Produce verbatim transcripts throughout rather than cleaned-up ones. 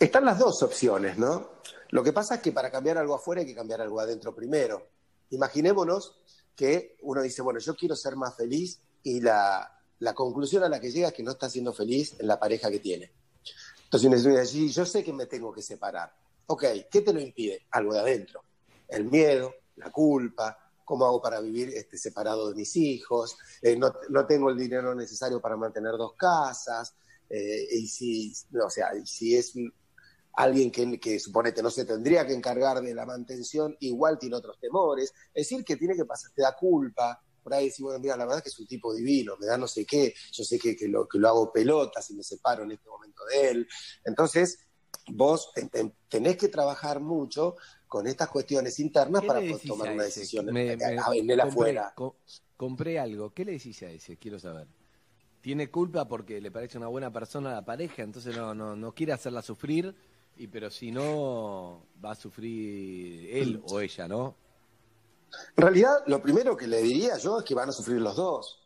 Están las dos opciones, ¿no? Lo que pasa es que para cambiar algo afuera hay que cambiar algo adentro primero. Imaginémonos que uno dice, bueno, yo quiero ser más feliz y la, la conclusión a la que llega es que no está siendo feliz en la pareja que tiene. Entonces uno dice, sí, yo sé que me tengo que separar. Ok, ¿qué te lo impide? Algo de adentro. El miedo, la culpa, cómo hago para vivir este, separado de mis hijos, eh, no, no tengo el dinero necesario para mantener dos casas, eh, y si, o sea, y si es alguien que, que suponete no se tendría que encargar de la mantención, igual tiene otros temores. Es decir, que tiene que pasar, te da culpa. Por ahí decís, bueno, mira, la verdad es que es un tipo divino, me da no sé qué, yo sé que, que, lo, que lo hago pelotas y me separo en este momento de él. Entonces, vos tenés que trabajar mucho con estas cuestiones internas ¿Qué para le poder decís tomar a una ese? decisión en, Me, me en el compré, afuera. co- compré algo. ¿Qué le decís a ese? Quiero saber. Tiene culpa porque le parece una buena persona a la pareja, entonces no, no, no quiere hacerla sufrir, y pero si no va a sufrir él o ella, ¿no? En realidad, lo primero que le diría yo es que van a sufrir los dos,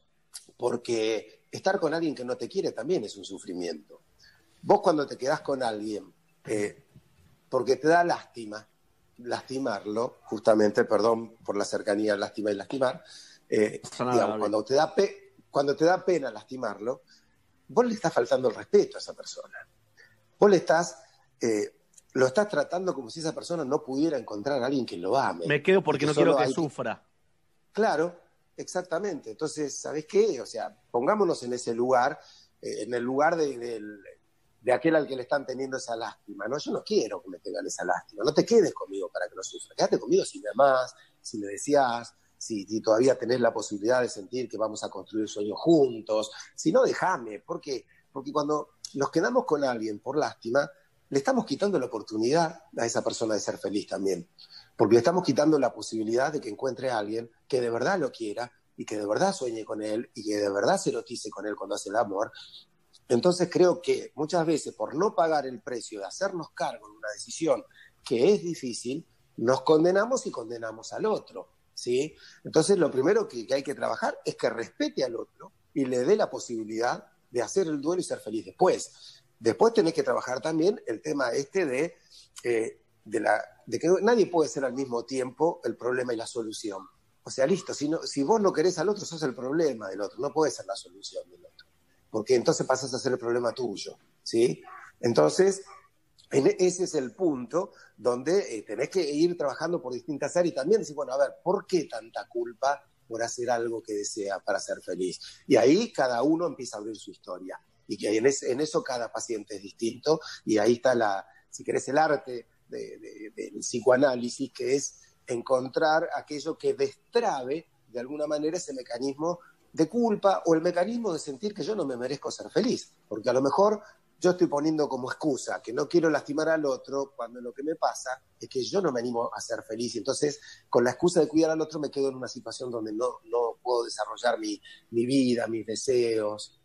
porque estar con alguien que no te quiere también es un sufrimiento. Vos cuando te quedás con alguien, eh, porque te da lástima, lastimarlo, justamente, perdón por la cercanía, lástima y lastimar, eh, digamos, cuando te, da pe cuando te da pena lastimarlo, vos le estás faltando el respeto a esa persona. Vos le estás, eh, lo estás tratando como si esa persona no pudiera encontrar a alguien que lo ame. Me quedo Y porque que no quiero solo que hay que... sufra. Claro, exactamente. Entonces, ¿sabés qué? O sea, pongámonos en ese lugar, eh, en el lugar de, de, de aquel al que le están teniendo esa lástima, ¿no? Yo no quiero que me tengan esa lástima. No te quedes conmigo para que no sufra. Quédate conmigo si me amás, si me deseás, si, si todavía tenés la posibilidad de sentir que vamos a construir sueños juntos. Si no, déjame. ¿Por qué? Porque cuando nos quedamos con alguien por lástima, le estamos quitando la oportunidad a esa persona de ser feliz también. Porque le estamos quitando la posibilidad de que encuentre a alguien que de verdad lo quiera y que de verdad sueñe con él y que de verdad se erotice con él cuando hace el amor. Entonces creo que muchas veces por no pagar el precio de hacernos cargo de una decisión que es difícil, nos condenamos y condenamos al otro, ¿sí? Entonces lo primero que, que hay que trabajar es que respete al otro y le dé la posibilidad de hacer el duelo y ser feliz después. Después tenés que trabajar también el tema este de... Eh, De, la, de que nadie puede ser al mismo tiempo el problema y la solución. O sea, listo, si, no, si vos no querés al otro, sos el problema del otro, no podés ser la solución del otro, porque entonces pasás a ser el problema tuyo, ¿sí? Entonces, en, ese es el punto donde eh, tenés que ir trabajando por distintas áreas y también decir, bueno, a ver, ¿por qué tanta culpa por hacer algo que desea para ser feliz? Y ahí cada uno empieza a abrir su historia, y que en, es, en eso cada paciente es distinto, y ahí está, la, si querés, el arte De, de, del psicoanálisis, que es encontrar aquello que destrabe de alguna manera ese mecanismo de culpa o el mecanismo de sentir que yo no me merezco ser feliz, porque a lo mejor yo estoy poniendo como excusa que no quiero lastimar al otro cuando lo que me pasa es que yo no me animo a ser feliz, y entonces con la excusa de cuidar al otro me quedo en una situación donde no, no puedo desarrollar mi, mi vida, mis deseos.